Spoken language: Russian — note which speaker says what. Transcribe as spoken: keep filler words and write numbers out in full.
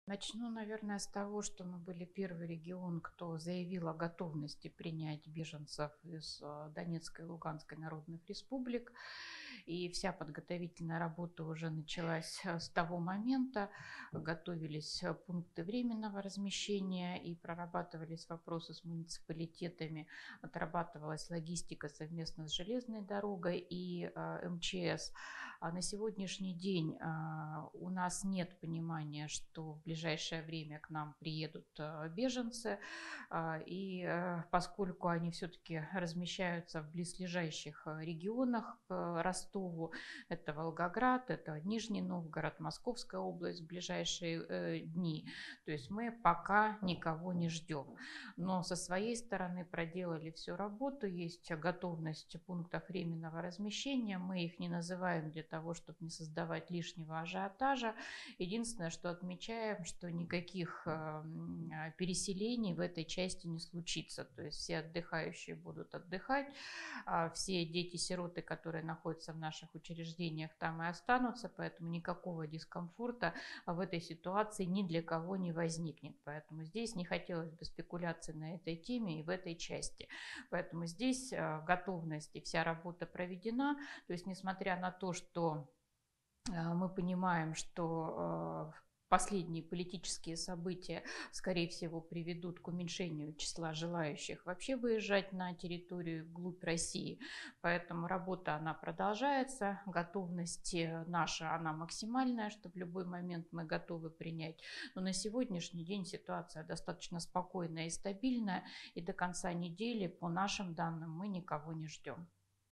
Speaker 1: Начну, наверное, с того, что мы были первый регион, кто заявил о готовности принять беженцев из э, Донецкой и Луганской народных республик. И вся подготовительная работа уже началась э, с того момента. Готовились э, пункты временного размещения и прорабатывались вопросы с муниципалитетами. Отрабатывалась логистика совместно с железной дорогой и э, МЧС. А на сегодняшний день э, у нас нет понимания, что в ближайшее время к нам приедут э, беженцы. Э, и э, поскольку они все-таки размещаются в близлежащих э, регионах к Ростову, это Волгоград, это Нижний Новгород, Московская область в ближайшие э, дни, то есть мы пока никого не ждем. Но со своей стороны проделали всю работу, есть готовность пунктов временного размещения, мы их не называем для того, чтобы не создавать лишнего ажиотажа. Единственное, что отмечаем, что никаких э, переселений в этой части не случится. То есть все отдыхающие будут отдыхать, а все дети-сироты, которые находятся в наших учреждениях, там и останутся, поэтому никакого дискомфорта в этой ситуации ни для кого не возникнет. Поэтому здесь не хотелось бы спекуляций на этой теме и в этой части. Поэтому здесь э, готовность и вся работа проведена. То есть, несмотря на то, что мы понимаем, что последние политические события, скорее всего, приведут к уменьшению числа желающих вообще выезжать на территорию вглубь России. Поэтому работа, она продолжается. Готовность наша, она максимальная, что в любой момент мы готовы принять. Но на сегодняшний день ситуация достаточно спокойная и стабильная. И до конца недели, по нашим данным, мы никого не ждем.